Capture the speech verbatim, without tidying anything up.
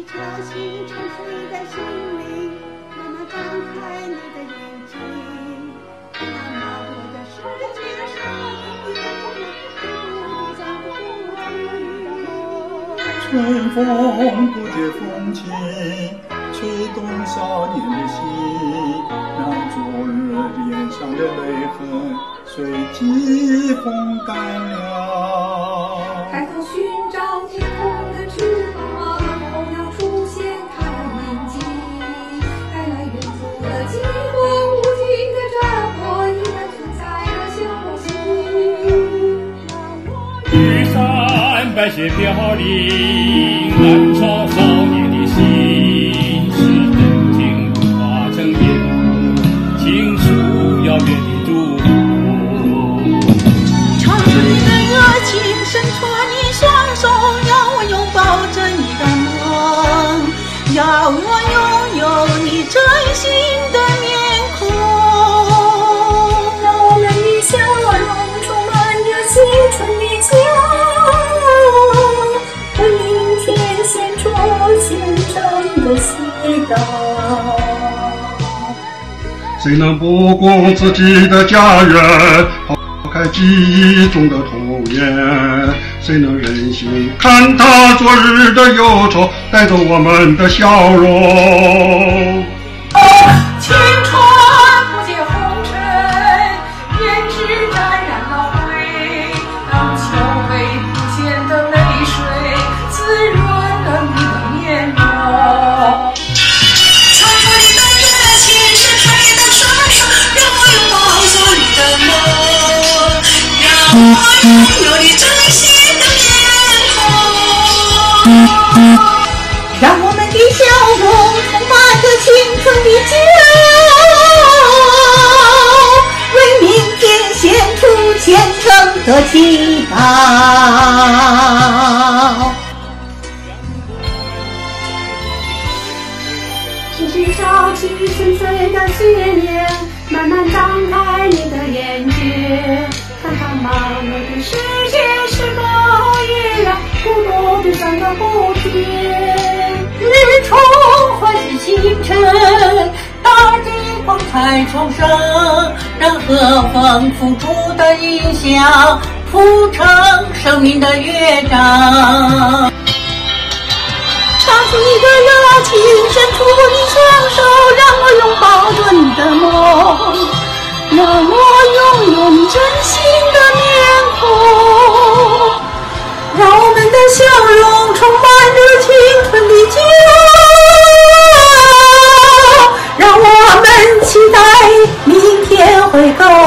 潮兴沉睡在心里，慢慢张开你的眼睛，看那茫茫的世界上，不像过去。 春风不解风情，吹动少年的心，让昨日脸上的泪痕随季风干了。 抬头寻找天空的翅膀，候鸟出现它的眼睛，带来远处的饥荒，无尽的战火依然存在的向我心。 玉山白雪飘零，燃烧少年的心，是真情化成烟火，倾诉遥远的祝福。 长春的热情伸出你双手，让我拥抱着你的梦，让我拥有你真心的面孔，让我们的笑容充满着青春的骄傲，为明天献出虔诚的祈祷。 谁能不顾自己的家人，抛开记忆中的童年？谁能忍心看他昨日的忧愁，带走我们的笑容？ 千川不解红尘，胭脂沾染了灰，让秋微不见的泪水滋润了你的面容。长出你的热情，伸出你的双手，让我拥抱着你的梦，让我拥有你真心的面孔，让我们的笑容充满着青春的骄傲，为明天献出虔诚的祈祷。继续潮起深邃的血念，慢慢张开你的眼睛，看看茫茫的世界是否依然孤独地站着不停。日出唤醒清晨，大地澎湃重生，让和风付诸的音响谱成生命的乐章。唱出你的热情，伸出你双手，让我拥抱着你的梦，让我拥有你真心的面孔，让我们的笑容充满着青春的骄傲，让我们期待明天会更